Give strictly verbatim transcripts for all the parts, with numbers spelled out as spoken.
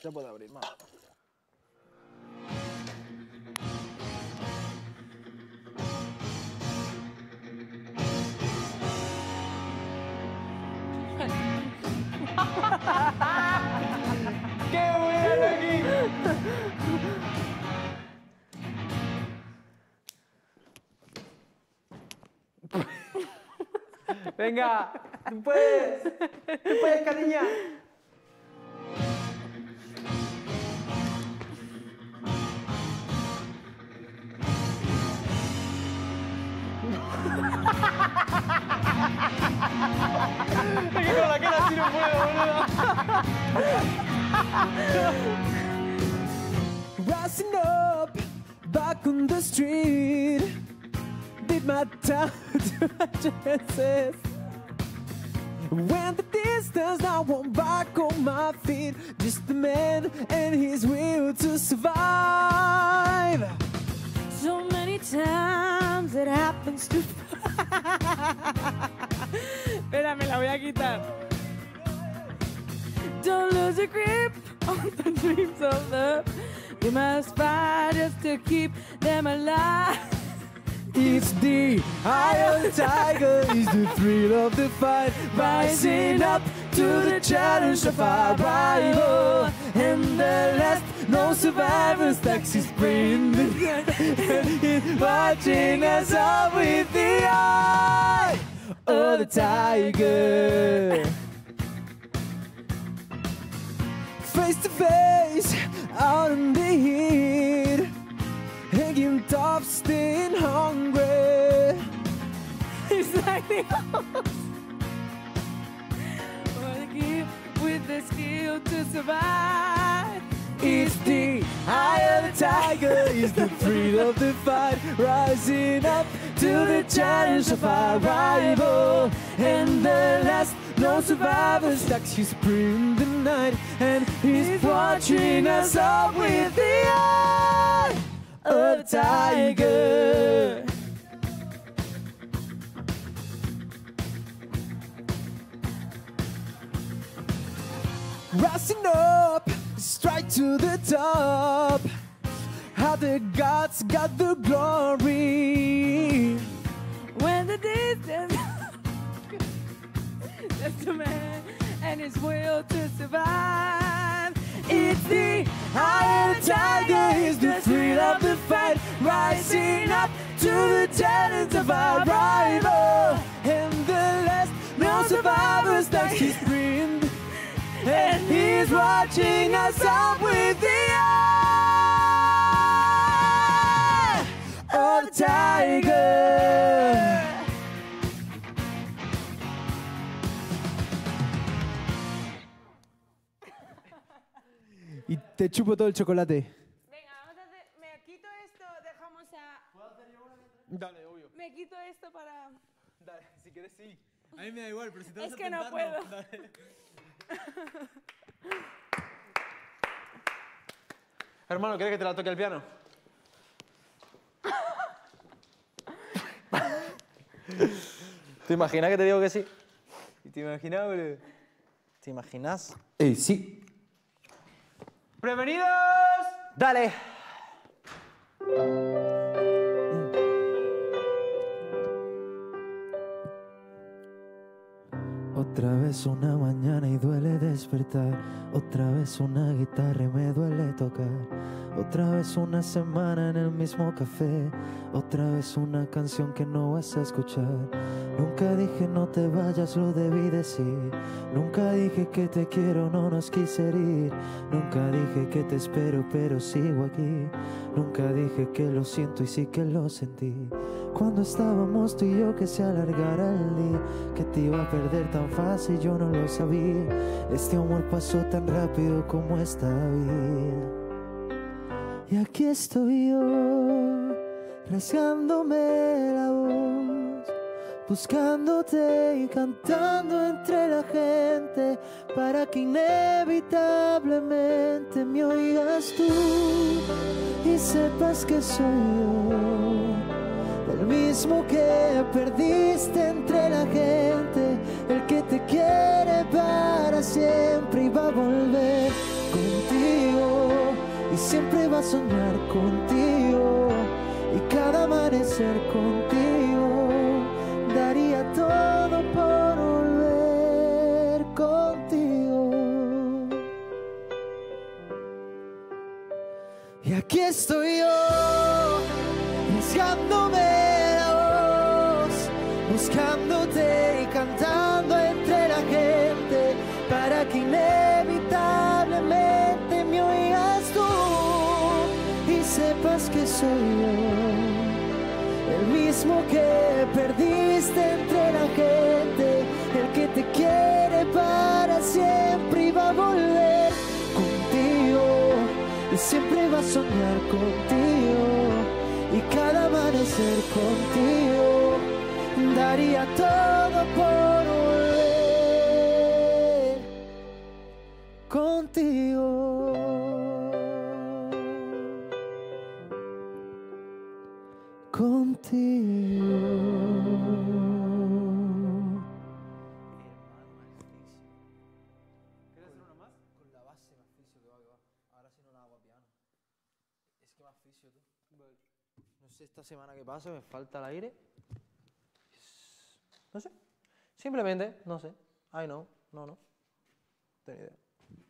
Se puede abrir más. ¡Qué bueno aquí! Venga, tú puedes, tú puedes, cariña. Es que con la cara así no puedo, boludo. Rising up, back on the street. Did my time to my chances. Went the distance, now I'm back on my feet. Just a man and his will to survive. So many times it happens to. Espera, me la voy a quitar. Don't lose your grip on the dreams of love. You must fight just to keep them alive. It's the eye of the tiger, it's the thrill of the fight. Rising up to the challenge of our rival. And the last, no survivors, taxi sprint. Watching us all with the eye of the tiger. Face to face, out in the heat. Hanging tough, staying hungry. It's like the horse. Wanna keep with the skill to survive. It's the eye of the tiger, it's the thrill of the fight. Rising up to the challenge of our rival. And the last, no survivors, taxi sprint the night. And he's watching us all with the eye of the tiger. Rising up, straight to the top. How the gods got the glory. When the distance, just a man and his will to survive. It's the eye of the tiger, it's the thrill of the fight. Rising up to the talents of our rival. And the last, no survivors, like his sprint. And he's watching us all with the eye of the tiger. Y te chupo todo el chocolate. Venga, vamos a hacer. Me quito esto, dejamos a. ¿Puedo hacer yo una? Dale, obvio. Me quito esto para. Dale, si quieres sí. A mí me da igual, pero si te vas Es a que no tentar, puedo. Dale. Hermano, ¿quieres que te la toque el piano? ¿Te imaginas que te digo que sí? ¿Te imaginas, boludo? ¿Te imaginas? Eh, sí. ¡Prevenidos! ¡Dale! Otra vez una mañana y duele despertar. Otra vez una guitarra y me duele tocar. Otra vez una semana en el mismo café. Otra vez una canción que no vas a escuchar. Nunca dije no te vayas, lo debí decir. Nunca dije que te quiero, no nos quise herir. Nunca dije que te espero, pero sigo aquí. Nunca dije que lo siento y sí que lo sentí. Cuando estábamos tú y yo que se alargara el día, que te iba a perder tan fácil, yo no lo sabía. Este amor pasó tan rápido como esta vida. Y aquí estoy yo, rasgándome la voz, buscándote y cantando entre la gente, para que inevitablemente me oigas tú y sepas que soy yo, el mismo que perdiste entre la gente, el que te quiere para siempre y va a volver contigo. y siempre va a soñar contigo, y cada amanecer contigo, daría todo por volver contigo. Y aquí estoy yo, rasgándome la voz, buscándote y cantando entre la gente, para que inevitablemente me oigas tú y sepas que soy yo, el mismo que perdiste entre la gente, el que te quiere para siempre y va a volver contigo, y siempre va a soñar contigo, y cada amanecer contigo, daría todo por volver contigo. Contigo. ¿Quieres hacer una más? Con la base me asfixio, que va, que va. Ahora sí no la hago a piano. Es que me asfixio, tú. Vale. No sé, esta semana que pasa me falta el aire. No sé. Simplemente, no sé. I know. No, no. No tengo idea.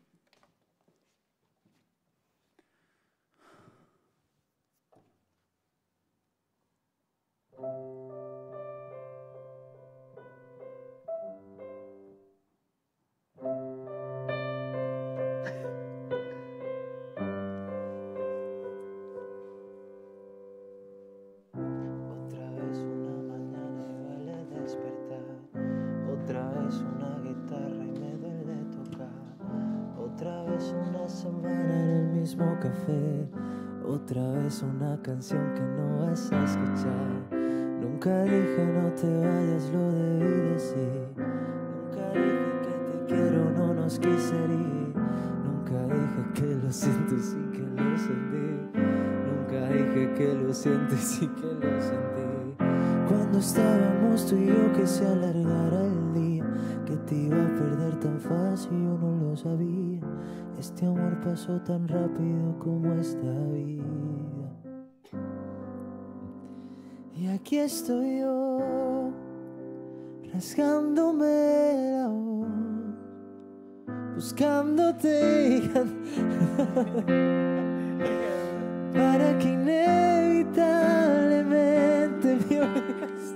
Otra vez una mañana y duele despertar. Otra vez una guitarra y me duele tocar. Otra vez una semana en el mismo café. Otra vez una canción que no vas a escuchar. Nunca dije no te vayas, lo debí decir. Nunca dije que te quiero, no nos quise herir. Nunca dije que lo siento y sí que lo sentí. Nunca dije que lo siento y sí que lo sentí. Cuando estábamos tú y yo que se alargara el día, que te iba a perder tan fácil, yo no lo sabía. Este amor pasó tan rápido como esta vida. Y aquí estoy yo, rasgándome la voz, buscándote y para que inevitablemente me oigas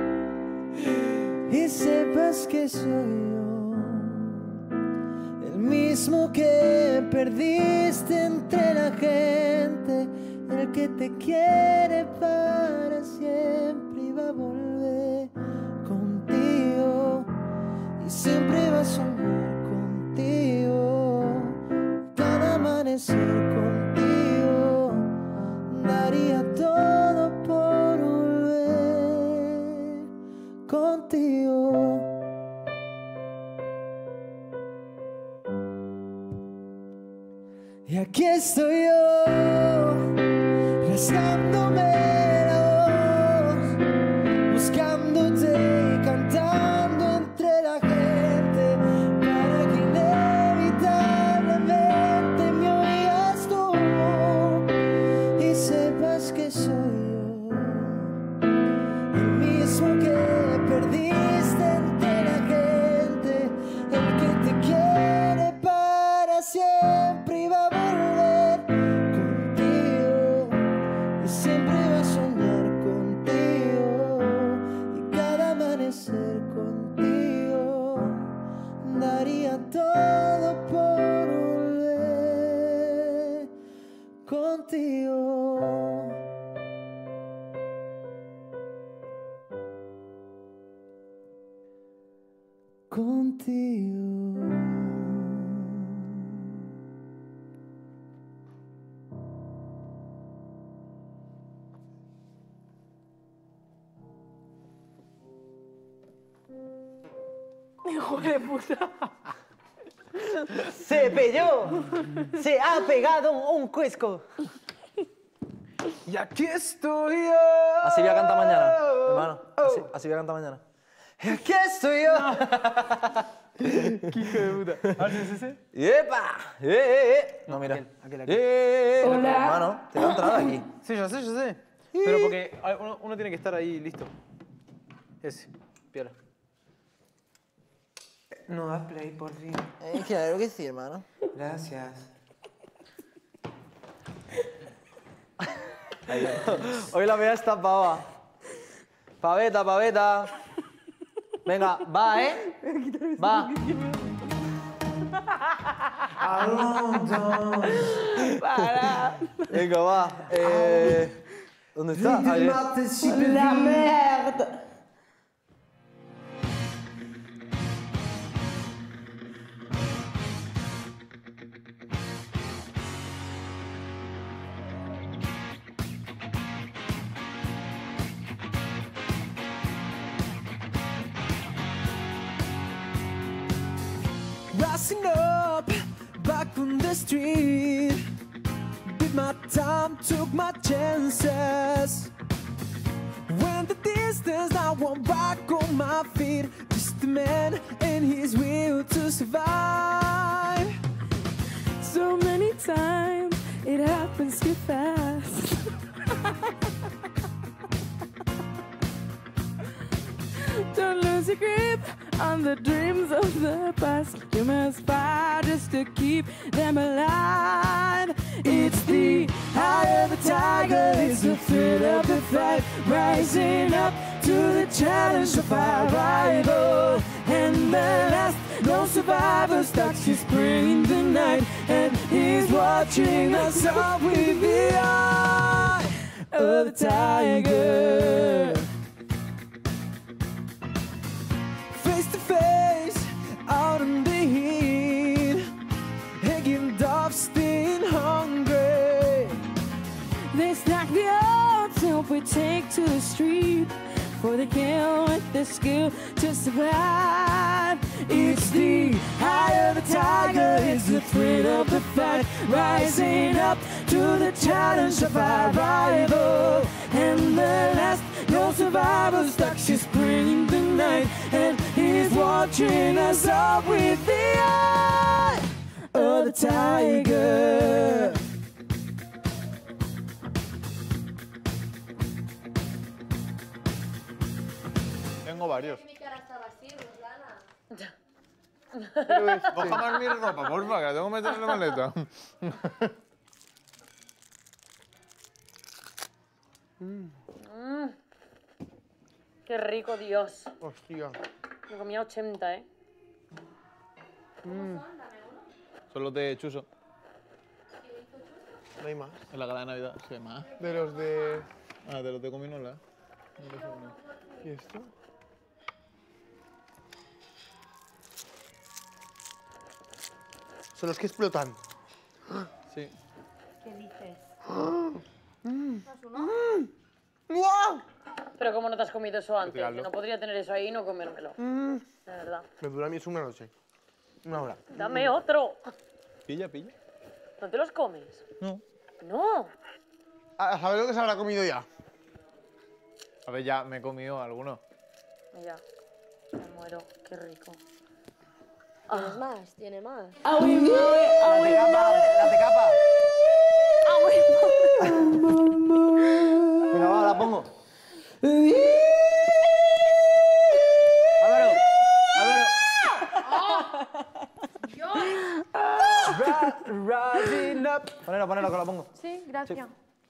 y sepas que soy yo, el mismo que perdiste entre la gente, el que te quiere para siempre y va a volver contigo, y siempre va a soñar contigo, cada amanecer contigo, daría todo por volver contigo. Y aquí estoy yo, rasgándome la voz, buscándote y cantando entre la gente, para que inevitablemente me oigas tú y sepas que soy yo, el mismo que perdiste entre la gente, el que te quiere para siempre y va a volver contigo, y siempre va a soñar contigo, y cada amanecer contigo, daría todo por volver contigo. Contigo. Hijo de puta. ¡Se pelló! ¡Se ha pegado un cuesco! Y aquí estoy yo. Así voy a cantar mañana, hermano. Así, así voy a cantar mañana. Y aquí estoy yo. Qué hijo de puta. A ver si es ese. ¡Epa! ¡Eh, eh, eh! No, mira. aquel, aquel, ¡Eh, aquel. eh, eh! Hola. Hermano, te va a entrar aquí. Sí, ya sé, ya sé. Pero porque uno, uno tiene que estar ahí listo. Ese. Piola. No das play, por fin. Eh, claro que sí, hermano. Gracias. Hoy la vea está pava. Paveta, paveta. Venga, va, ¿eh? Va. Venga, va. Eh, ¿Dónde está? Ahí. La merde. Rising up, back on the street. Did my time, took my chances. Went the distance, now I'm back on my feet. Just a man and his will to survive. So many times it happens too fast. Don't lose your grip on the dreams of the past. You must fight just to keep them alive. It's the eye of the tiger, it's the thrill of the fight. Rising up to the challenge of our rival. And the last no survivor stalks his prey in the night. And he's watching us all with the eye of the tiger. Face to face, out in the heat. Hanging dogs, staying hungry. They stack the odds and we take to the street. For the kill with the skill to survive. It's the eye of the tiger, it's the thrill of the fight. Rising up to the challenge of our rival. And the last no survivor stuck, she's bringing the night. And he's watching us all with the eye of the tiger. Tengo varios. Mi cara estaba así, Ruslana. Coja más mi ropa, porfa, que la tengo que meter en la maleta. Qué rico, Dios. Hostia. Me comía ochenta, ¿eh? Son los de Chuso. No hay más. En la gala de Navidad. Sí, más. De los de... Ah, de los de Cominola. ¿Y esto? Son los que explotan. Sí. ¿Qué dices? ¡Guau! Pero ¿cómo no te has comido eso antes? Tirarlo. Yo no podría tener eso ahí y no comérmelo. De verdad. Me dura a mí eso una noche. Una hora. Dame otro. Pilla, pilla. ¿No te los comes? No. No. Ah, ¿sabes lo que se habrá comido ya? A ver, ya me he comido algunos. Ya. Me muero. Qué rico. ¿Tienes más? ¿Tiene más? La te capa. Venga, va, la pongo. Álvaro, Álvaro. Rising up. Ponelo, ponelo, que la pongo. Sí, gracias.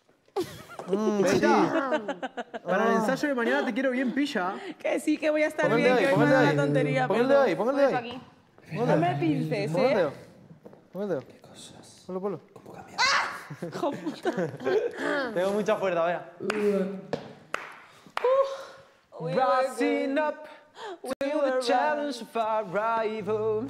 Para el ensayo de mañana te quiero bien pilla. Que sí, que voy a estar Pon el bien, de que ahí, hoy pon me el de da ahí. la tontería. Pon el de ahí, pon el de ahí. aquí. No me pinces, Pon el ¿eh? dedo. Pon el dedo. Ponlo, ponlo. Tengo mucha fuerza, vea. Rising up to the challenge of our rival.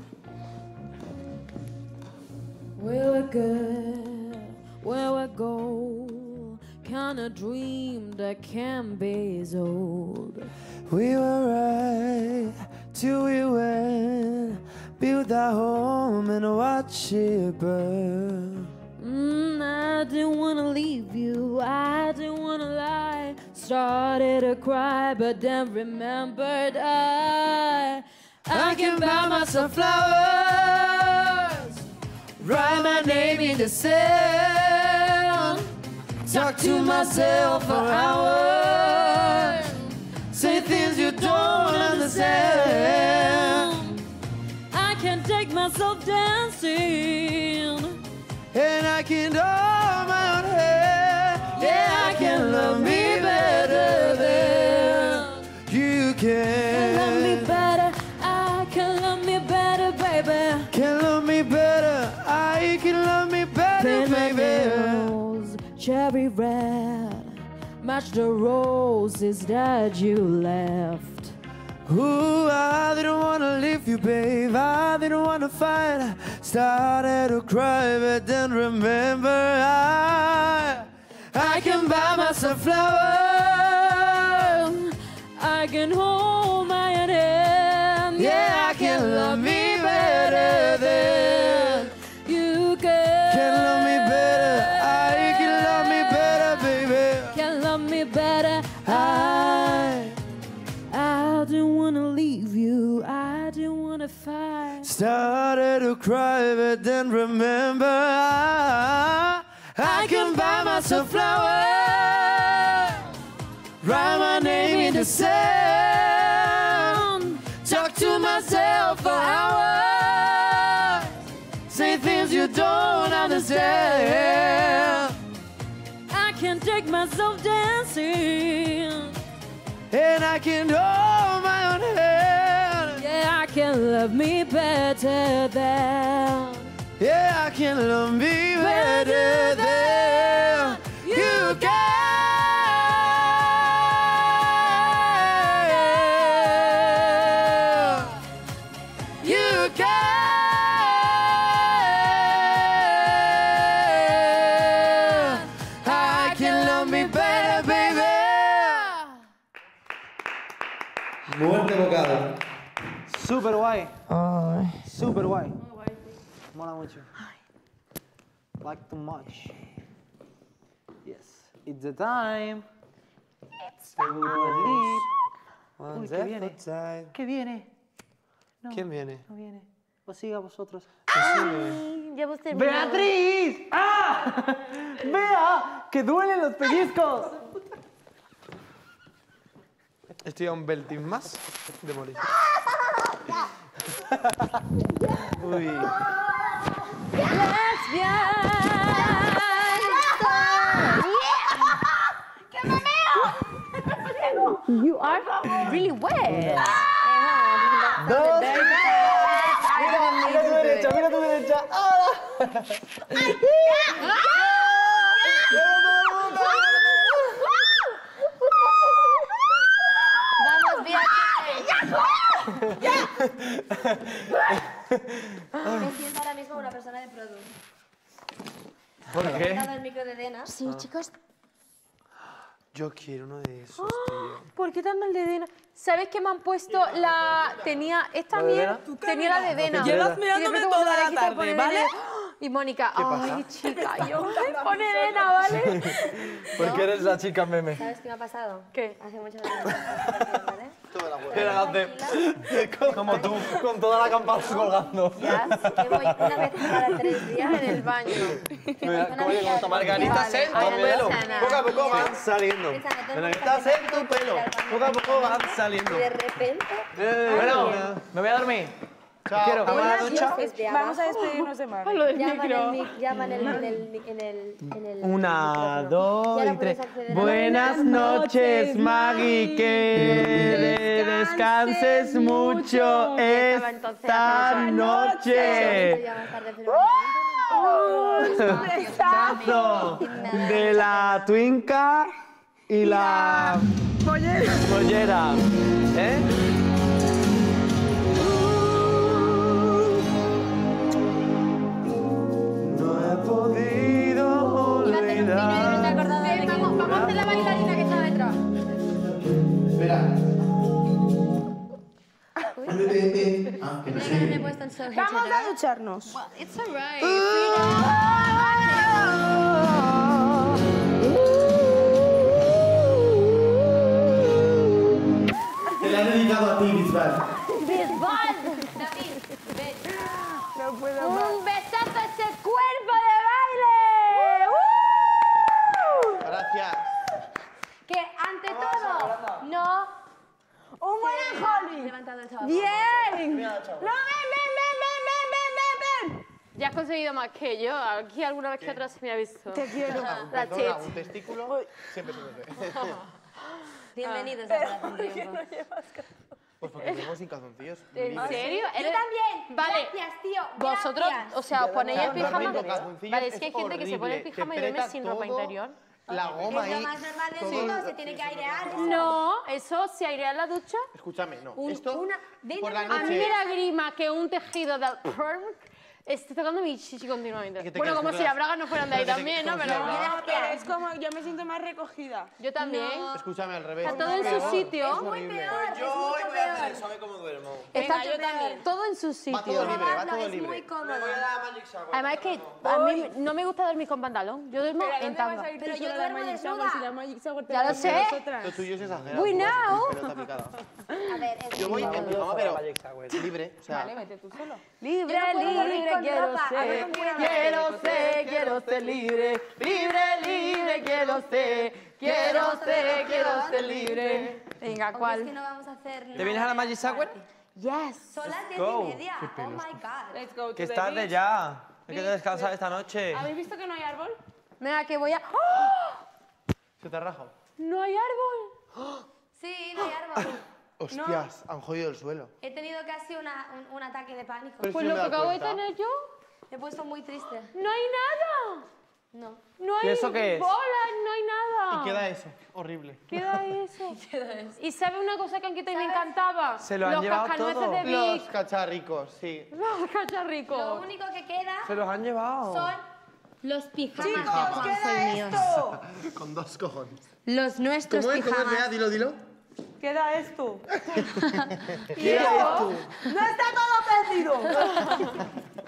Where we go, where we go, kind of dream that can be as old. We were right till we went, build our home and watch it burn. Mm, I didn't wanna leave you, I didn't wanna lie. Started to cry, but then remembered I I can buy myself flowers, write my name in the sand, talk to myself for hours, say things you don't understand. I can take myself dancing, and I can hold my own head. Yeah, I can love me better than you can. Love me better, I can love me better, baby. Can love me better, I can love me better, baby. Nails, cherry red, match the roses that you left. Ooh, I didn't wanna leave you, babe. I didn't wanna fight. Started to cry, but then remember I I can buy myself flowers, I can hold my own hand. Yeah, I can love me better than you can. Can love me better, I can love me better, baby. Can love me better. I, I didn't wanna leave you. I didn't wanna fight. Started to cry, but then remember I I can buy myself flowers, write my name in the sand, talk to myself for hours, say things you don't understand. I can take myself dancing, And I can hold my own hand. yeah, I can love me better than. Yeah, I can love me better than you can. You can. I can love me better, baby. Muerte vocal. Súper guay. Súper guay. Mola mucho. Like too much. Yes. It's the time. It's the sleep. Uy, ¿qué viene? ¿Qué viene? No, ¿Quién viene? no viene. O siga vosotros. Ay, ya hemos terminado. ¡Beatriz! ¡Ah! ¡Vea! ¡Que duelen los pellizcos! Estoy a un belting más de morir. Uy. You are really wet. Dos. Mira tu derecha, mira tu derecha. ¡Ahora! Vamos, Beatriz. Me siento ahora mismo una persona de producto. ¿Por He qué? dado el micro de Dena. Sí, chicos. Yo quiero uno de esos, tío. ¿Por qué tan mal de Dena? ¿Sabes que me han puesto la... Tenía... Esta ¿La de mierda... Dena? Tenía la de Dena. Llevas Y mirándome de repente toda cuando la quise tarde, poner ¿vale? Dena- Y Mónica, ¿Qué ay, pasa? chica, yo me pone Dena, ¿vale? Porque eres la chica meme. ¿Sabes qué me ha pasado? ¿Qué? Hace muchos años. ¿Vale? Elegante. Como tú, con toda la campana colgando. Ya, que voy una vez cada tres días en el baño. Mira, Una ¿cómo vez le cada gusta? tres Margaritas días. en Vale, tu no pelo. pasa nada. Poco a poco van saliendo. Piensa, no tengo Margaritas que en tu pelo. Poco a poco van saliendo. Y de repente... Bueno, me voy a dormir. Quiero. Buenas noches de Vamos a abajo. despedirnos de Mami. Llaman el mic, llaman el, en el, en el, en el Una, micrófono. dos Y ahora y tres. puedes acceder a- Buenas noches, Maggie. Que descanses mucho Estaba entonces esta hace mucho. noche. Ya más tarde, pero Besazo de la Twinca y la pollera. ¿Eh? No he podido olvidar. Vamos, vamos a hacer la bailarina que está detrás. Ah, que no Mira sé. que no me he puesto en suelo. Vamos a ducharnos. It's alright. Te la he dedicado a ti, Bisbal. Bisbal. Ya has conseguido más que yo. Aquí alguna vez que otra se me ha visto. Te quiero. La Perdona, chich. un testículo siempre se me ve. Bienvenidos a Corazón Triunfo. Pues porque tenemos sin calzoncillos. ¿En libres. serio? Yo ¿Eres- también. Vale. Gracias, tío. Vosotros, Gracias. o sea, os ponéis el Dormir pijama. con calzoncillos Vale, es que hay gente que se pone el horrible. pijama y Te duerme aprieta sin ropa todo, interior. La goma Es ahí. lo más normal del todo mundo, el- se tiene que airear. eso. No, eso se airea en la ducha. Escúchame, no. Un- Esto una- dentro por la de- A mí noche. me da grima que un tejido del perm esté tocando mi chichi continuamente. Que te Bueno, quedas como con si las- las bragas no fueran de ahí Pero que te- también, ¿no? como si Pero las bragas- No, pero es como, yo me siento más recogida. yo también. Escúchame al revés. Está todo en Es su peor, sitio. es Es muy horrible. peor, es Yo mucho hoy voy a hacer peor. eso, a ver cómo duermo. Está Venga, yo también. todo en su Va sitio. todo libre, va Probarlo, todo es libre. muy cómodo. Me voy a dar Magic Shower. Además es que a mí no me gusta dormir con pantalón. Yo duermo Pero ¿a en dónde vas tanga. a ir tú Pero yo sola a la duermo Magic Shower desnuda. si la Magic Shower te Ya la lo hacemos sé. nosotras? Lo tuyo es exagerado. We tú vas know. en pelota picada. A ver, es Yo voy en muy pijama, pero Magic Shower. libre. O sea, Vale, vete tú solo. Libre, Yo no puedo dormir libre, con quiero ropa. A ver, ser. ¿con quién Quiero ser, quiero ser libre. Libre, libre, quiero ser. Quiero ser, quiero ser libre. Venga, Aunque es que ¿cuál? no vamos a hacer nada. ¿Te vienes a la Magic Shower? Yes. Son las diez go. y media. Oh my god. Let's go to Que es the tarde beach. ya. Hay que descansar esta noche. ¿Habéis visto que no hay árbol? Venga, que voy a... ¡Oh! se te ha rajado. ¡No hay árbol! Sí, no hay árbol. Hostias, han jodido el suelo. He tenido casi una, un, un ataque de pánico. Pero Pues si no lo me que he dado acabo de cuenta. tener yo, Me he puesto muy triste. no hay nada. No. No hay ¿Y eso qué es? bolas, no hay nada. Y queda eso, horrible. Queda eso. ¿Y sabe una cosa que han quitado y me encantaba? Se lo han Los llevado cascanueces todo. de Los Vic. cacharricos, sí. Los Lo cacharricos. único que queda Se los han llevado. son los pijamas. ¡Chicos, de Juanjo y queda míos. esto! Con dos cojones. Los nuestros ¿Cómo es? ¿Cómo es? Vea, pijamas. dilo, dilo. Queda esto. ¿Qué es tú? ¡No está todo perdido!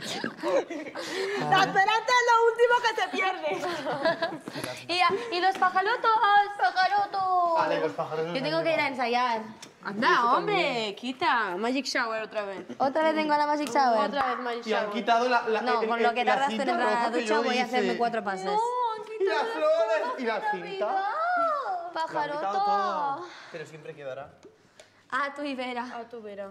La esperanza es lo último que se pierde. Y, y los pajarotos, pajarotos. Vale, los pájaros. Yo tengo que ir a ensayar. Anda, hombre, quita. Magic Shower otra vez. Otra vez tengo a la Magic Shower. Otra vez Magic Y han Shower. quitado la, la No, el- con el- lo que la tardaste en cinta entrar a roja la que ducha yo voy a hacerme hice. cuatro pases. Y las flores y la cinta. Lo han quitado Pajaroto. todo. Pero siempre quedará. A tu Ibera. A tu vera.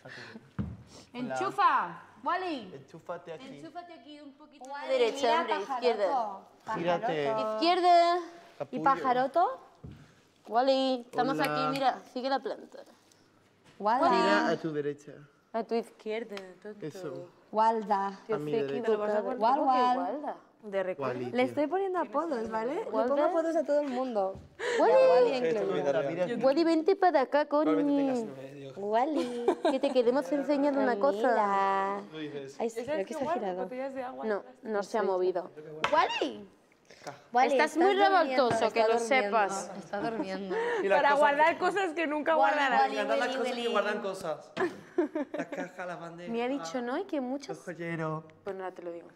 Enchufa, Wally. Enchúfate aquí. Enchúfate aquí un poquito. Wally, Derecha, mira, hombre, pajaroto. izquierda. Gírate. Izquierda. ¿Y Capullo. pajaroto? Wally, estamos Hola. aquí, mira, sigue la planta. Wally. Mira a tu derecha. A tu izquierda, tonto. Eso. Walda. Yo A mi estoy derecha. equivocada. Wal, ¿Cómo que wal. Walda? De recuerdo. Wally, Le tío. estoy poniendo apodos, ¿vale? Le Walda. pongo apodos a todo el mundo. Wally. Wally en Mira, Cleo. mira. Wally, vente para acá, Probablemente tengas coño. medio. Wally. Que te queremos enseñando una cosa. Mira. Tú dices. Ay, sí, ¿Esa creo es que que se ha guarda girado. botellas de agua? No, no se ha movido. Wally, Wally, estás muy durmiendo, revoltoso, está que lo durmiendo, sepas. Está durmiendo. Y las Para cosas- guardar cosas que nunca Wally, guardarás. Wally. Me encantan las Willy, cosas que Willy. guardan cosas. Las cajas, las bandejas. Me ha dicho, ¿no? Y que muchos... Los joyeros. Pues nada, te lo digo.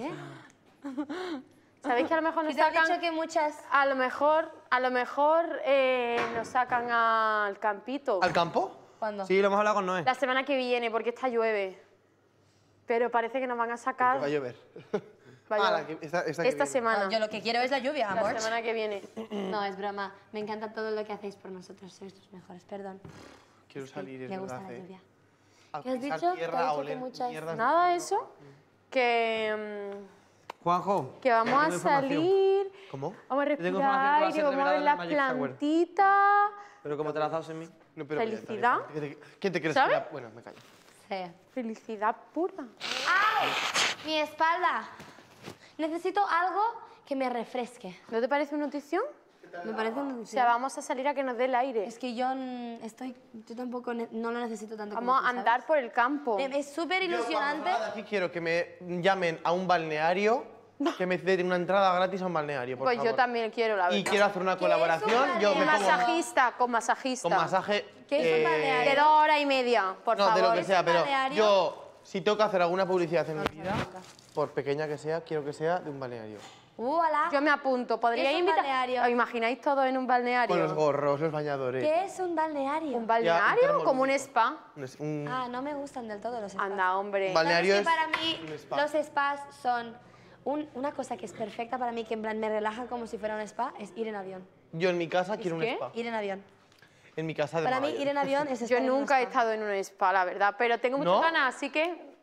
¿Sabéis que a lo mejor nos ¿Qué te has dicho sacan... que muchas... A lo mejor, a lo mejor eh, nos sacan al campito. ¿Al campo? ¿Cuándo? Sí, lo hemos hablado con Noé. La semana que viene, porque esta llueve. Pero parece que nos van a Que sacar... va a llover. Va a Ah, llover. la que- esta, esta que Esta viene. semana. No, yo lo que quiero es la lluvia, amor. La semana que viene. No, es broma. Me encanta todo lo que hacéis por nosotros. Sois los mejores, perdón. Quiero salir, es Me gusta verdad, la eh. lluvia. Al ¿Qué has pisar dicho? tierra, Te ha a dicho que oler muchas- mierdas. Nada, eso. Que, mm, Juanjo. que vamos tengo a información. salir, ¿Cómo? vamos a Yo tengo respirar información que aire, va a ser vamos a ver revelada las en el Magic Shower. plantitas. Pero como te la has dado en mí. No, pero Felicidad. ¿Quién te, quién te crees ¿Sabes? que era? Bueno, me callo. Sí. Felicidad pura. ¡Ay! Mi espalda. Necesito algo que me refresque. ¿No te parece una nutrición? Me parece un... O sea, vamos a salir a que nos dé el aire. Es que yo mm, estoy... Yo tampoco ne- no lo necesito tanto Vamos como tú, a andar ¿sabes? por el campo. Eh, Es súper Yo, ilusionante. cuando salga de aquí quiero que me llamen a un balneario, que me den una entrada gratis a un balneario, por Pues favor. yo también quiero, la verdad. Y quiero hacer una ¿Qué es un colaboración. Yo me Con pongo masajista, con masajista. con masaje. ¿Qué es un eh, balneario? De dos horas y media, por No, favor. de lo que sea, pero balneario? yo, si tengo que hacer alguna publicidad en mi vida, por pequeña que sea, quiero que sea de un balneario. ¡Hola! Yo me apunto. ¿Podríais ¿Qué es un invitar? balneario? ¿Os imagináis todos en un balneario? Con los gorros, los bañadores. ¿Qué es un balneario? ¿Un balneario? termo Como un lúdico. spa. Un es- un- Ah, no me gustan del todo los spas. Anda, hombre. Balneario ¿Sabes que es para mí un spa. los spas son un- una cosa que es perfecta para mí, que en plan me relaja como si fuera un spa, es ir en avión. Yo en mi casa quiero un qué? spa. Ir en avión. En mi casa de Para mí Mallorca. ir en avión es estar Yo en un nunca he spa. estado en un spa, la verdad, pero tengo muchas ¿No? ganas, así que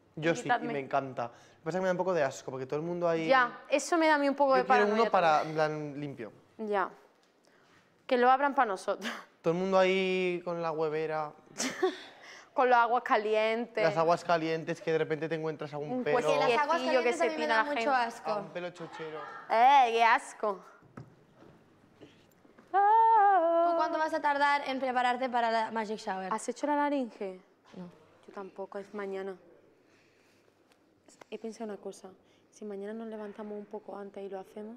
Yo sí, y Invitadme. me encanta. Lo que pasa es que me da un poco de asco, porque todo el mundo ahí... Ya, eso me da a mí un poco de Yo quiero paranoia. uno para, en plan, limpio. Ya. Que lo abran para nosotros. Todo el mundo ahí con la huevera, Con los aguas calientes. las aguas calientes, que de repente te encuentras algún Un pelo, Porque las aguas Quietecillo que calientes se a mí me pina dan la mucho gente. asco. algún pelo chochero. ¡Eh, qué asco! ¿Tú cuánto vas a tardar en prepararte para la Magic Shower? ¿Has hecho la laringe? No. Yo tampoco, es mañana. He pensado una cosa. Si mañana nos levantamos un poco antes y lo hacemos...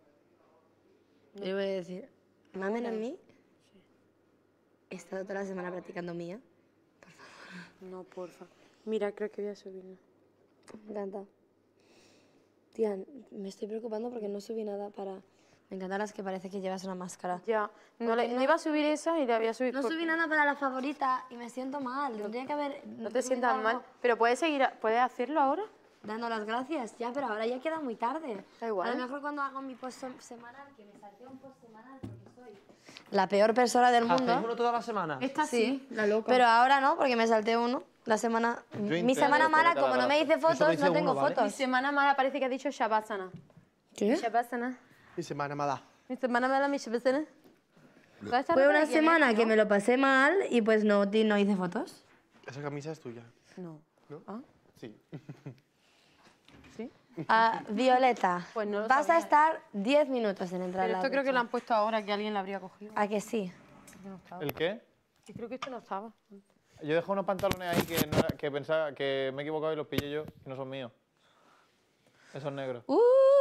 Yo voy a decir, mamen a mí. He estado toda la semana practicando mía. No, porfa. Mira, creo que voy a subirlo. Me encanta. Tía, me estoy preocupando porque no subí nada para... Me encantan las que parece que llevas una máscara. Ya. No, ¿Por le- qué no no? iba a subir esa y la voy a subir. No por- subí nada para la favorita y me siento mal. Tendría que haber... No te sientas mal. Pero puedes seguir, a- puedes hacerlo ahora. Dando las gracias, ya, pero ahora ya queda muy tarde. Da igual. A lo mejor cuando hago mi post semanal, que me salté un post semanal porque soy la peor persona del ¿Hacéis mundo. uno toda la semana? Esta sí, la loca. Pero ahora no, porque me salté uno. La semana... Mi intento semana mala, desconectar como la no me hice Yo solo fotos, hice no tengo uno, ¿vale? Mi fotos. semana mala parece que ha dicho Shavasana. ¿Qué? Shavasana. Y semana mala. Mi semana mala, mi Shavasana. Fue una semana que me lo pasé mal y pues no, di- no hice fotos. Esa camisa es tuya. No. ¿No? ¿Ah? Sí. ¿Sí? Ah, Violeta, Pues no lo vas a sabía. estar diez minutos en entrar a Pero la esto creo que ducha. lo han puesto ahora, que alguien lo habría cogido. ¿A que sí? Yo no estaba. ¿El qué? Yo creo que esto no estaba. Yo dejé unos pantalones ahí que, no era- que pensaba que me he equivocado y los pillé yo y no son míos. Esos negros. Uh,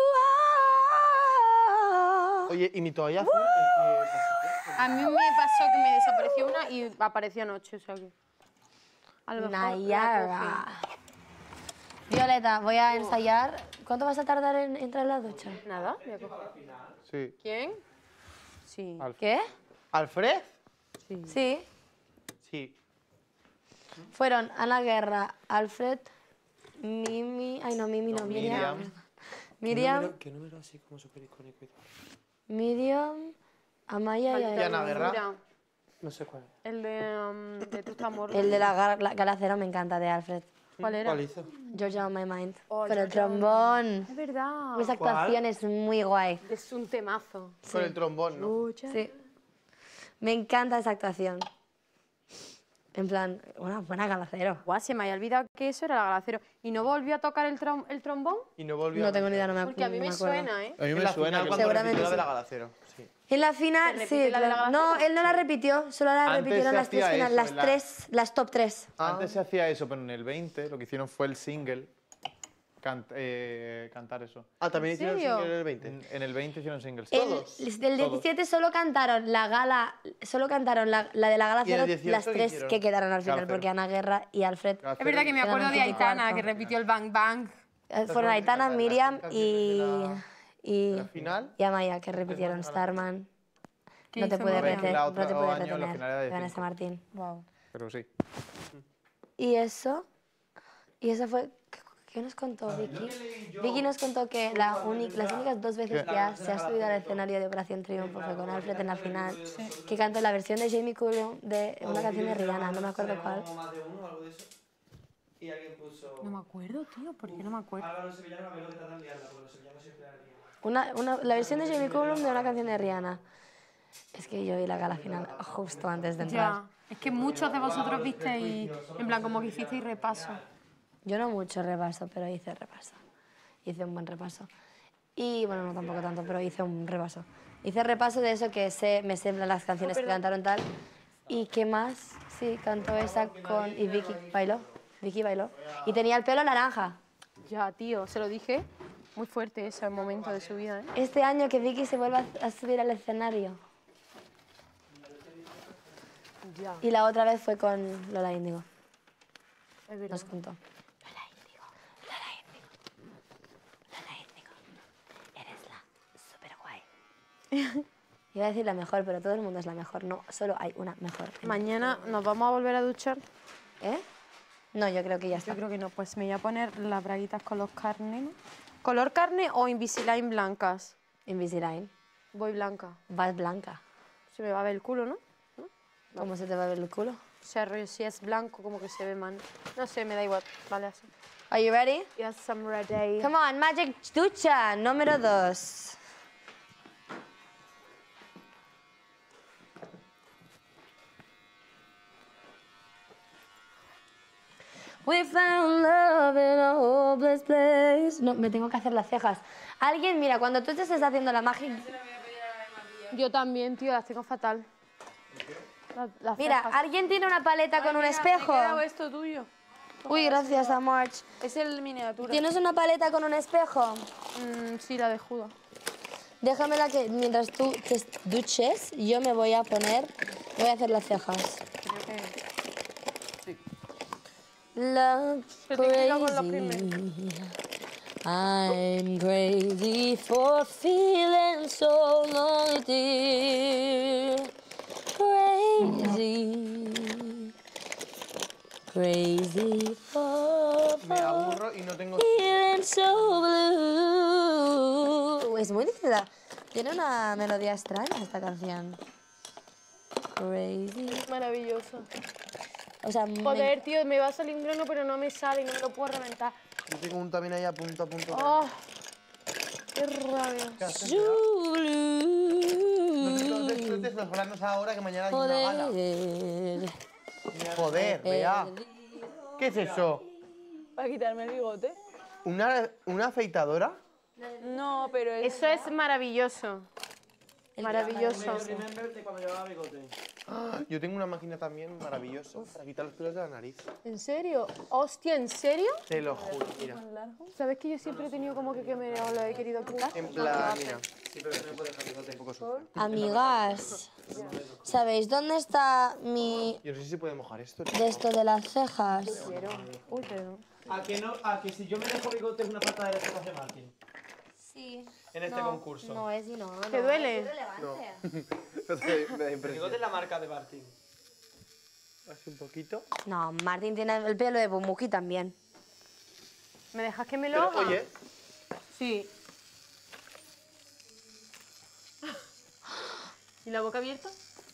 ah. Oye, ¿y mi toalla azul? El que- A mí me pasó que me desapareció una y apareció anoche, o sea que... A lo mejor la Nayara. cogí. Violeta, voy a ensayar. ¿Cuánto vas a tardar en entrar a la ducha? Nada, voy a coger. Sí. ¿Quién? Sí. Alf. ¿Qué? ¿Alfred? Sí. Sí. Fueron Ana Guerra, Alfred, Mimi... Ay, no, Mimi no, Miriam. Miriam. Miriam, ¿Qué número así como súper icónico y tal? Miriam, Amaya y Y Ana Guerra. Mira, No sé cuál. el de, um, de tu amor. El de la, gar- la galacera me encanta, de Alfred. ¿Cuál era? ¿Cuál hizo? Georgia on my mind. Oh, Con el Georgia on my trombón. Es verdad. Esa actuación es muy guay. Es un temazo. Con el trombón, ¿no? Sí. Me encanta esa actuación. En plan, una buena galacero. Guau, se me había olvidado que eso era la galacero. ¿Y no volvió a tocar el, trom- el trombón? Y no volvió No a... tengo ni idea, no me, Porque a mí no me, me acuerdo. suena, ¿eh? A mí En me la suena final, que cuando Seguramente repitió la sí. de la Galacero. Sí. En la final, ¿Se sí, repite la de la claro. galacera? No, él no la repitió, solo la Antes repitieron se las tres hacía finales, eso, las en la- tres, las top tres. Antes se hacía eso, pero en el veinte lo que hicieron fue el single. cant- eh, cantar eso. Ah, también ¿En hicieron serio? single en el veinte. En, en el veinte hicieron singles. El, Todos, del todos. diecisiete solo cantaron la gala, solo cantaron la, la de la gala ¿Y en el cero, dieciocho las qué tres hicieron? que quedaron al final, Claro, porque cero. Ana Guerra y Alfred Es verdad que me acuerdo de Quedaron en Aitana, cuarto. que repitió el Bang Bang. eh, fueron Aitana, Miriam y, y, La final. y Amaya, que repitieron Starman. ¿Qué No te hizo puedes Amaya? retener, La no otra te puedes año, la retener, final era de Vanessa cinco. Martín. Wow. Pero sí. Y eso, y eso fue, ¿qué, qué nos contó Vicky? Vicky nos contó que la uni- las únicas dos veces que ha- se ha subido al escenario de Operación Triunfo fue con Alfred en la final, que cantó la versión de Jamie Cullum de una canción de Rihanna, no me acuerdo cuál. más de uno o algo de eso. Y alguien puso... No me acuerdo, tío, ¿por qué no me acuerdo? Álvaro Sevillano, a ver lo que tratan de liarla, porque los sevillanos siempre la lían. Una, una, la versión de Jamie Cullum de una canción de Rihanna. Es que yo vi la gala final justo antes de entrar. Ya, es que muchos de vosotros visteis, en plan, como que hicisteis repaso. Yo no mucho repaso, pero hice repaso. Hice un buen repaso. Y bueno, no tampoco tanto, pero hice un repaso. Hice repaso de eso que sé, me sé las canciones que cantaron tal. ¿Y qué más? Sí, cantó esa con... Y Vicky bailó. Vicky bailó. Y tenía el pelo naranja. Ya, tío, se lo dije. Muy fuerte ese momento de su vida, ¿eh? Este año que Vicky se vuelva a subir al escenario. Ya, Y la otra vez fue con Lola Índigo. es verdad. Nos contó. Lola Índigo, Lola Índigo, Lola Índigo, eres la súper guay. Iba a decir la mejor, pero todo el mundo es la mejor. No, solo hay una mejor. Mañana nos vamos a volver a duchar. ¿Eh? No, yo creo que ya está. Yo creo que no, pues me voy a poner las braguitas color carne, ¿no? ¿Color carne o Invisalign blancas? Invisalign. Voy blanca. Vas blanca. Se me va a ver el culo, ¿no? ¿Cómo se te va a ver el culo? O sea, rollo, si es blanco, como que se ve mal. No sé, me da igual. Vale, así. Are you ready? Yes, I'm ready. Come on, Magic Ducha, número dos. We found love in a hopeless place. No, me tengo que hacer las cejas. Alguien, mira, cuando tú te estés haciendo la magia... Yo también, tío, las tengo fatal. La- las Mira, cejas. ¿alguien tiene una paleta con un Mira, espejo? Me he quedado esto tuyo. Uy, gracias, amor. Es el miniatura. ¿Tienes una paleta con un espejo? Mm, sí, la de Judas. Déjamela que mientras tú te duches, yo me voy a poner, voy a hacer las cejas. Love Pero ten cuidado con los crazy. I'm crazy for feeling so lonely, dear. Crazy. Crazy for Me aburro y no tengo... feeling so blue. Es muy difícil. Tiene una melodía extraña esta canción. Crazy. Maravilloso. O sea, me- Joder, tío, me va a salir un grano, pero no me sale y no me lo puedo reventar. Yo tengo un también ahí a punto, a punto. ¡Oh! ¡Qué rabia! so blue. No te explotes los granos ahora que mañana hay una gala. Joder. Joder, vea. ¿Qué es eso? Para quitarme el bigote. ¿Una, una afeitadora? No, pero es... Eso es maravilloso. Maravilloso. Cuando llevaba bigote. Ah, yo tengo una máquina también maravillosa para quitar los pelos de la nariz. ¿En serio? Hostia, ¿en serio? Te lo juro, mira. ¿Sabes que yo siempre he tenido como que, que me lo he querido quitar? En plan, mira. Sí, pero no me puedes dejar bigote. Un poco sucio. Amigas, ¿sabéis dónde está mi Yo no sé si se puede mojar esto. de esto de las cejas? Uy, perdón. ¿A que, no, a que si yo me dejo bigote es una falta de respeto hacia Martín? Sí. En este concurso. No es y no. ¿Te duele? No. No sé, me da El impresión. bigote es la marca de Martín. Así un poquito. No, Martín tiene el pelo de Bumuki también. ¿Me dejas que me lo Pero, haga? oye, Sí. ¿Y la boca abierta?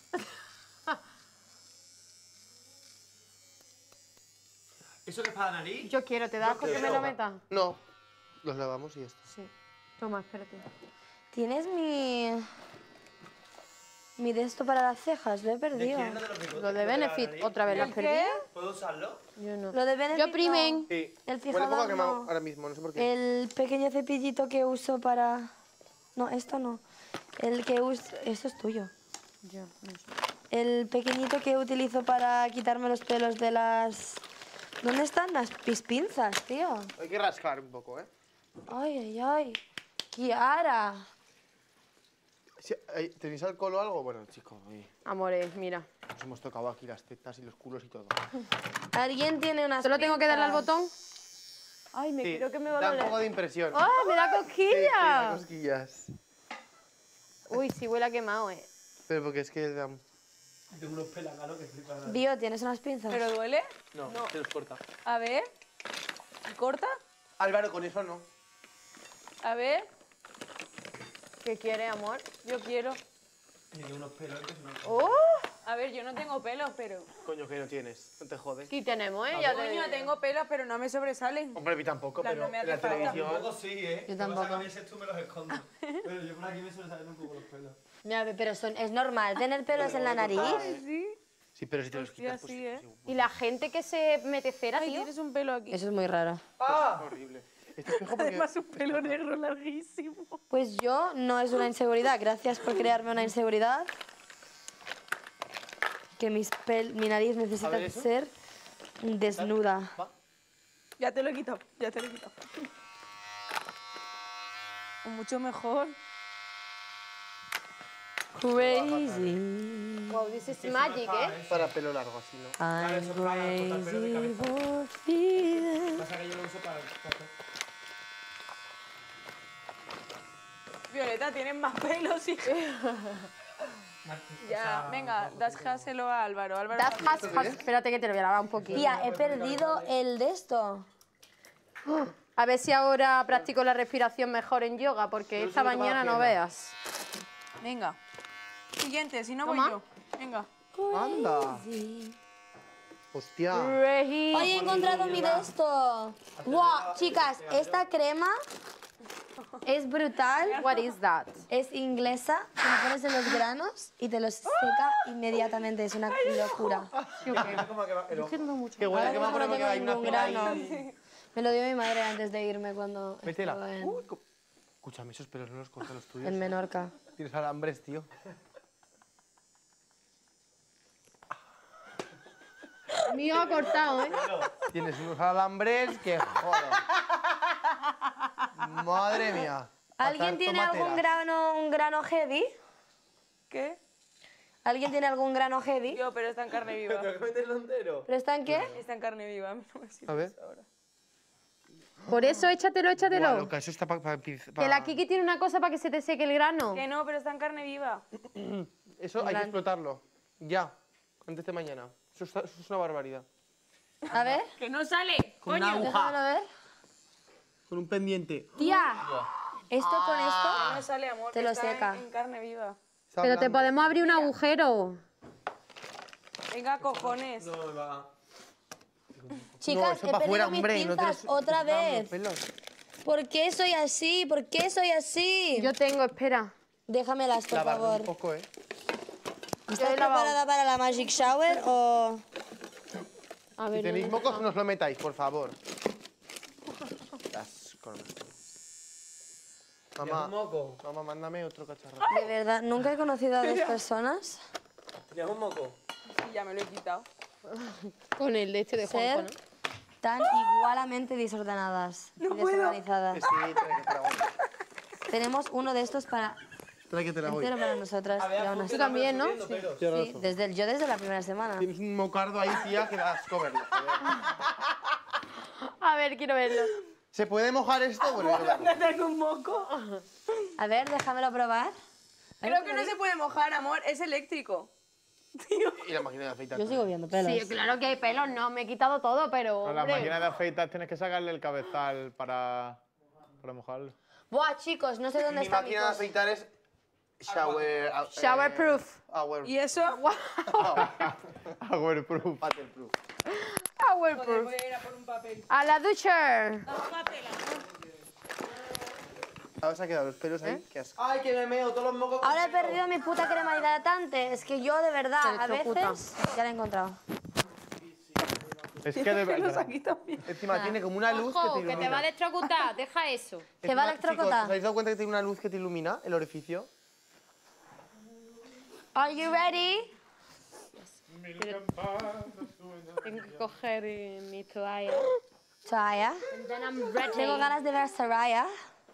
¿Eso que es para la nariz? Yo quiero, ¿te das que me lo meta? no. Los lavamos y ya está. Sí. Toma, espérate. ¿Tienes mi mi de esto para las cejas? Lo he ¿De perdido. quién es lo de los bigotes? Lo de ¿Lo la Benefit, nariz? otra vez lo has ¿El perdido. qué? ¿Puedo usarlo? Yo no. Lo de Benefit. Yo primen. Sí. El Huele un poco fijador quemado no. ahora mismo, no sé por qué. El pequeño cepillito que uso para... No, esto no. El que uso... Esto es tuyo. Yo, no sé. El pequeñito que utilizo para quitarme los pelos de las... ¿Dónde están las mis pinzas, tío? Hay que rascar un poco, ¿eh? Ay, ay, ay. Kiara. Sí, eh, ¿tenéis alcohol o algo? Bueno, chicos, oye, Amores, mira. nos hemos tocado aquí las tetas y los culos y todo. ¿Alguien tiene unas ¿Solo tengo que darle al pinzas? botón? Ay, me Sí, creo que me va a da un doler. poco de impresión. ¡Ah, me da Sí, sí, da cosquillas! cosquillas. Uy, sí huele a quemado, eh. Pero porque es que da... Tengo unos pelaganos que flipan. Dio, ¿tienes unas pinzas? ¿Pero duele? No, se los corta. A ver. ¿Corta? Álvaro, con eso no. A ver. ¿Qué quiere, amor? Yo quiero. Tiene unos pelos que se me... ¡Oh! A ver, yo no tengo pelos, pero... Coño, que no tienes, no te jodes. Sí tenemos, ¿eh? Ya te Coño, digo. tengo pelos, pero no me sobresalen. Hombre, a mí tampoco, Claro, pero no me en la hace falta. televisión... Tampoco sí, ¿eh? Yo Lo que pasa es que tampoco. a veces tú me los escondes. Pero yo por aquí me suelen salir un poco los pelos. Mira, pero son, es normal tener pelos en la nariz. Sí. Sí, pero si te los Hostia, quitas, pues sí, ¿eh? sí, Y la gente que se mete cera, Ay, tío. tienes un pelo aquí. Eso es muy raro. ¡Ah! horrible. Este espejo porque... Además, un pelo negro larguísimo. Pues yo no es una inseguridad. Gracias por crearme una inseguridad. Que mis pel mi nariz necesita ver, ¿eso? ser desnuda. Va. Ya te lo he quitado, ya te lo he quitado. Mucho mejor. Crazy. Wow, this is magic, ¿eh? Para pelo largo, así, ¿no? I'm eso es para cortar pelo de crazy cabeza. for feeling. Pasa que yo lo uso para... para- Violeta, tienes más pelos y... Ya, venga, dáselo a Álvaro. Álvaro Das has, has. Espérate que te lo voy a lavar un poquito. Tía, he perdido el de esto. A ver si ahora practico la respiración mejor en yoga, porque esta mañana no veas. Venga. Siguiente, si no Toma. voy yo. Venga. Anda. Crazy. Hostia. Hoy he encontrado mi de esto. Wow, chicas, esta crema es brutal. What is that? Es inglesa, te la pones en los granos y te los seca inmediatamente. Es una locura. Qué huele, Ahora que me mismo va a no poner que tengo hay una ningún fila grano. ahí. Me lo dio mi madre antes de irme cuando Métela. estaba en, Uy, co- Escúchame, esos pelos no los cortan los tuyos. en Menorca. Tienes alambres, tío. Mío ha cortado, ¿eh? Tienes unos alambres que joder. Madre mía. ¿Alguien Pasar tiene tomateras. algún grano, un grano heavy? ¿Qué? ¿Alguien tiene algún grano heavy? Yo, pero está en carne viva. Tengo que meterlo entero. ¿Pero está en qué? Está en carne viva, a mí no me sirve A ver. eso ahora. Por eso échatelo, échatelo. Buah, loca, eso está para... Que la Kiki tiene una cosa para que se te seque el grano. Que no, pero está en carne viva. Eso hay que Plan- explotarlo. Ya. Antes de mañana. Eso, está- eso es una barbaridad. A ver, ¡Que no sale! Con una déjamelo aguja. ver. Con un pendiente. Tía, esto con Que esto no sale, amor. Te que lo está en- seca. En, carne viva. Está Pero te hablando. podemos abrir un agujero. Venga, cojones. No me va. Chicas, no, eso he pa' perdido fuera, mis hombre. No pinzas tienes- otra no, vez. pelos. ¿Por qué soy así? ¿Por qué soy así? Yo tengo, espera. Déjamelas, por Lavarlo favor. un poco, ¿eh? ¿Estás preparada para la Magic Shower o...? A Si ver, tenéis ¿dónde mocos, está? no os lo metáis, por favor. Las con- ¿Tienes un Mamá, moco? mamá, mándame otro cacharro. De verdad, nunca he conocido a dos personas ¿Tienes un moco? Sí, ya me lo he quitado. Con el de este de ser Juanjo, ¿no? tan igualmente desordenadas y desorganizadas. Sí, trae que te la voy. Tenemos uno de estos para Trae que te la voy. entero para nosotras. y aún así- Tú también, ¿no? Sí, desde el, yo desde la primera semana. Tienes un mocardo ahí, tía, que das coverlo. joder. A ver, quiero verlo. ¿Se puede mojar esto? Bueno, yo lo hago. Tengo un moco. A ver, déjamelo probar. Creo que no se puede mojar, amor. Es eléctrico. Y la máquina de afeitar. Yo sigo viendo pelos. Sí, claro que hay pelos, no, me he quitado todo, pero. Con la hombre, máquina de afeitar tienes que sacarle el cabezal para, para mojarlo. Buah, chicos, no sé dónde Mi está mi máquina de cosa. afeitar es shower... eh, Showerproof. Hour... ¿Y eso? Powerproof. Waterproof. Powerproof. Voy a ir a por un papel. A la ducha. Ahora se han quedado los pelos ahí. Qué asco. ¡Ay, que me meo todos los mocos! Ahora he perdido mi puta crema hidratante. Es que yo, de verdad, a electrocuta. veces... Ya la he encontrado. Es que de verdad. Aquí también. Encima tiene como una luz que te Ojo, que ilumina. te va a electrocutar, deja eso. ¿Te va a Encima, electrocutar? chicos, ¿os habéis dado cuenta que tiene una luz que te ilumina el orificio? Are you ready? Tengo que coger eh, mi toalla. Soraya. And then I'm ready. Tengo ganas de ver a Soraya.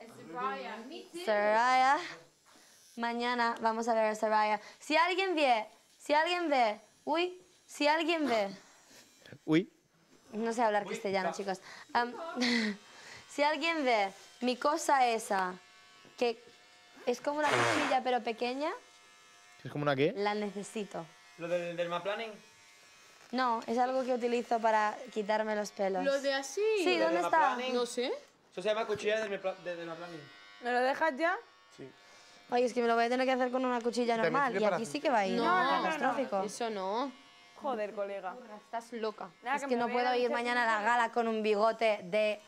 Soraya. Mañana vamos a ver a Soraya. Si alguien ve, si alguien ve, uy, si alguien ve, Uy. no sé hablar castellano, chicos. Am, si alguien ve mi cosa esa, que es como una cuchilla pero pequeña, ¿Es como una qué? la necesito. ¿Lo del dermaplaning? No, es algo que utilizo para quitarme los pelos. Lo de así. Sí, ¿dónde está? No sé. Eso se llama cuchilla de dermapla- de dermaplaning. ¿Me lo dejas ya? Oye, es que me lo voy a tener que hacer con una cuchilla También normal. sirve Y para aquí hacer- sí que va a ir. No, catastrófico. Eso no. Joder, colega. Estás loca. Nada, Es que me no voy puedo a ir hacer- mañana a la gala con un bigote de...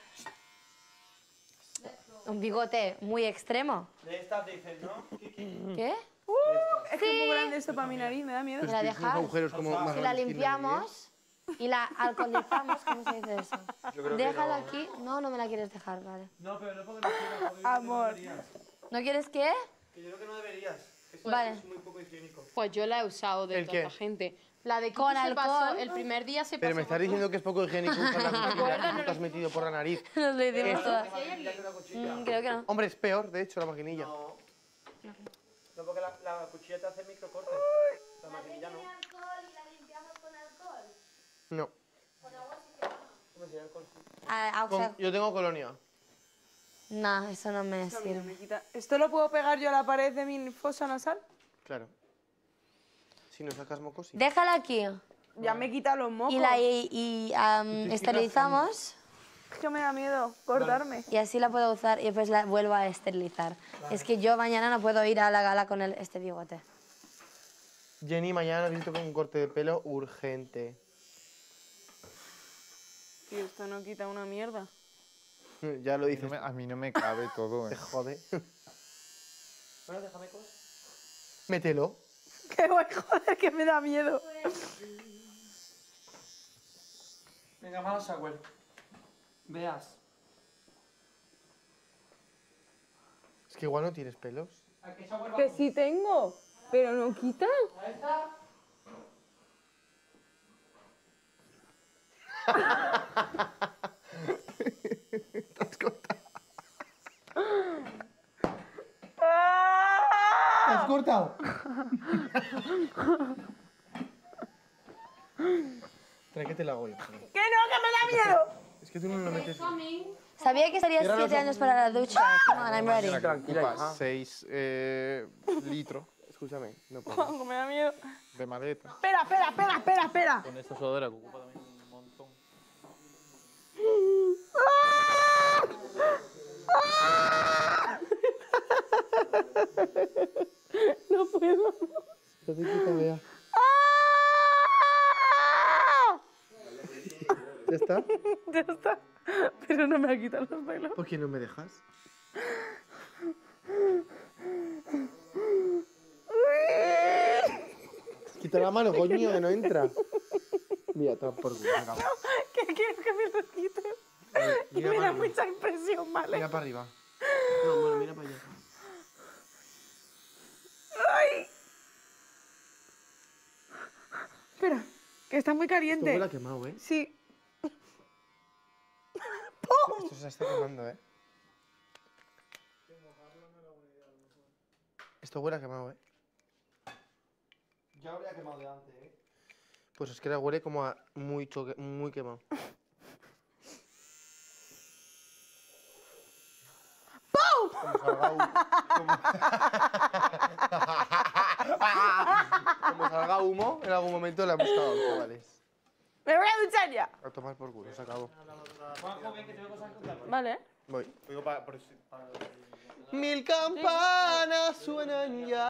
Un bigote muy extremo. De estas dicen, ¿no? Kiki. ¿Qué? Es que es muy grande esto para mi nariz, me da miedo. ¿Me la Unos dejas? agujeros como más Si la grandes que limpiamos y la alcoholizamos, ¿cómo se dice eso? Yo creo que Déjala no. aquí. No, no me la quieres dejar, vale. No, pero no porque no quiero, porque Amor. ¿No quieres qué? que yo creo que no deberías. Eso Vale. es muy poco higiénico. Pues yo la he usado de ¿El toda qué? la gente. La de Kiki Con se pasó, alcohol. el primer día se Pero pasó. me estás diciendo que es poco higiénico usar la cuchilla que tú te has metido por la nariz. Nos lo hicimos todas. Ya que una cuchilla. Mm, creo que no. Hombre, es peor, de hecho, la maquinilla. No. No, porque la, la cuchilla te hace microcortes. La maquinilla no. No. ¿Cómo se llama el corte? Ah, o sea, Con- yo tengo colonia. no, eso no me Mira, sirve. me quita- ¿Esto lo puedo pegar yo a la pared de mi fosa nasal? Claro. Si no sacas mocos, sí. Déjala aquí. Ya me quita los mocos. Y la y, y, am, esterilizamos. Es que me da miedo cortarme. Y así la puedo usar y después la vuelvo a esterilizar. Es que yo mañana no puedo ir a la gala con el, este bigote. Jenny, mañana necesito con un corte de pelo urgente. Tío, esto no quita una mierda. Ya lo No dices. me- a mí no me cabe todo, Te ¿eh? jode. Bueno, déjame cos. Mételo. Que voy, joder, que me da miedo. Venga, vamos a shower. Veas. Es que igual no tienes pelos. ¿A qué shower Que vamos? sí tengo, pero no quita. Ahí está. Te has cortado. ¿Te has cortado? Trae que te la hago yo. joder. ¡Que no, que me da miedo! Es que tú no lo metes. Sabía que estarías Cierra los siete años ojos. para la ducha. Come on, I'm ready. Mira, que Tranquila, ocupa hija. seis eh, litros Escúchame, no puedo. Juanjo, me da miedo. de maleta. Espera, espera, espera, espera, espera. Con esta sudadera que ocupa también un montón. No puedo. Ya te quito, vea. ¿Ya está? Ya está. Pero no me ha quitado los pelos. ¿Por qué no me dejas? Quita la mano, coño, que no entra. Mira, está por culo. venga. ¿Qué quieres que me lo quite? Y Mira me para da arriba. mucha impresión, ¿vale? Mira para arriba. No, bueno, mira para allá. ¡Ay! Espera, que está muy Esto caliente. huele a quemado, ¿eh? Sí. Esto se está quemando, ¿eh? Esto huele a quemado, ¿eh? Ya habría quemado de antes, ¿eh? Pues es que ahora huele como a muy, choque, muy quemado. ¡Pum! Como salga, hu- como... como salga humo, en algún momento le hemos cagado, chavales. Me voy a duchar ya. A tomar por culo, se acabó. Juanjo, ven que tengo cosas que contar. Vale. Voy. Digo, para, por si- para- Mil campanas suenan ya.